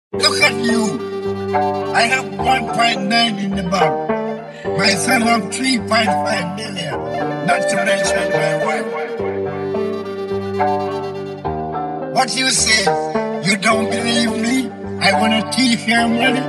Look at you. I have 1.9 in the bank. My son have 3.5 million. Not to mention my wife. What you say? You don't believe me? I want to thief your money?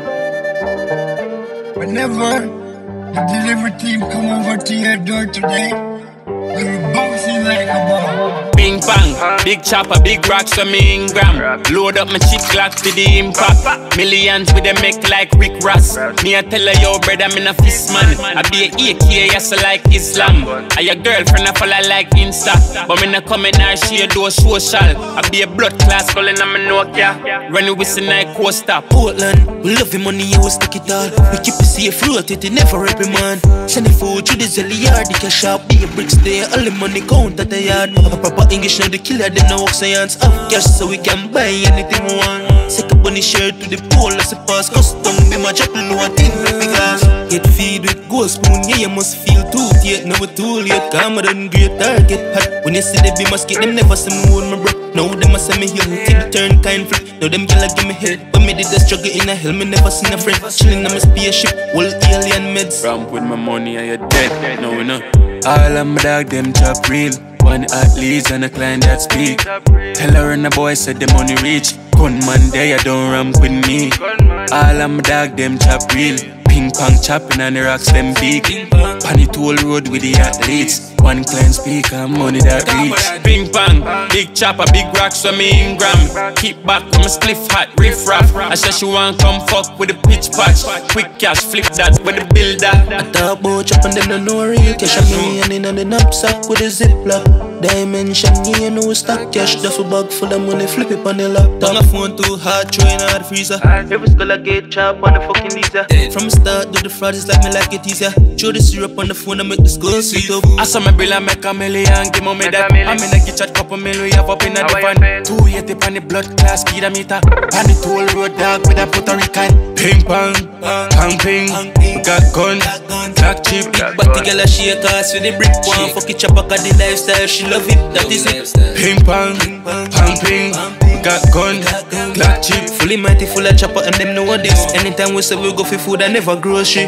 Whenever the delivery team come over to your door today, you're bouncing like a ball. Ping pong, big chopper, big rocks for me Ingram. Load up my chip clock for the impact. Millions with them make like Rick Ross. Me I tell her, yo brother, I'm in a fist man. I be a AK, yes I like Islam. I your girlfriend, I follow like Insta. But me not come in her, she a do social. I be a blood class calling on my Nokia. Running with the night coaster. Portland, we love him money, you stick it all. We keep it safe, float it, never every man. Send the food to the zelly yard, the cash out, be a bricks there. All the money count at the yard. A proper English now the killer, them no work science. Have cash so we can buy anything we want. Take a bunny shirt to the pole as a pass. Custom be my chapel, no one thing because get feed with gold spoon, yeah you must feel too yet. Never too late, come on great target hot. When you see the be must get them never see me hold my breath. Now them must say me heal, take the turn kind flip. Now them gyal give me head, but me did the struggle in a hell. Me never seen a friend chilling on my spaceship, all alien meds. Ramp with my money and you're dead, no we know. All of my dog them chop real. One athletes and a client that speak. Tell her and the boy said the money reach. Gunman there you don't ramp with me. All of my dog them chop real. Ping pong chopping and the rocks them big. Panny toll road with the athletes. One client speaker, money that reach. Ping pong, big chopper, big rocks for me Ingram. Keep back from a spliff hot, riff raff. I said she want come fuck with the pitch patch. Quick cash, flip that with the builder. I talk about chopping them no know real cash. I'm in the knapsack with a ziplock. Dimension, yeah, you know stock cash. Duffel bag full of money, flip it on the laptop. Turn my phone too hard, throwing out the freezer. Every skull I get chop on the fucking visa. From the start to the fraud, it's like me like it easier. Throw the syrup on the phone and make the skull sweet up. I saw my bill and make a million, give me that. I'm in a kitchen, couple million, we have up in a divan. 280 on the blood class speedometer. On the toll road dog with a Puerto Rican. Ping pong, pang ping, got gun, black chip. But the girl a shake ass with the brick one. Fuck it chop back at the lifestyle, she love it, that is it. Ping pong, pang ping, got gun, black chip. Fully mighty, full of chopper and them know this. Anytime we say we go for food, I never grocery.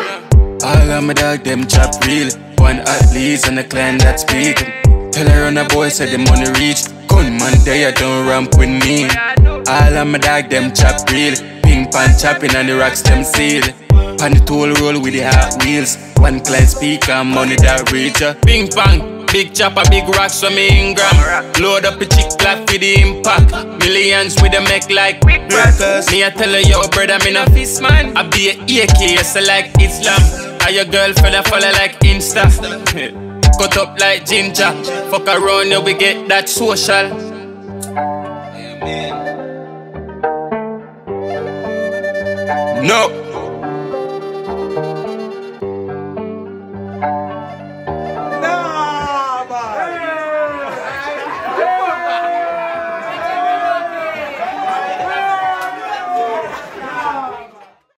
All of my dog them chop real. One athletes and a client that speak. Tell her and the boy said the money reach. Gunman there you don't ramp with me. All of my dog them chop real. Ping pong chopping and the rocks them seal. On the toll roll with the hot wheels. One client speaker, money that reach ya. Ping pong, big chopper, big rocks for me Ingram. Load up a chick clap for the impact. Millions with them make like breakers. Me I tell her, yo brother, me no fist man. I be a AK, yes I like Islam. Are your girlfriend I follow like Insta. Cut up like ginger. Fuck around you, we get that social. No.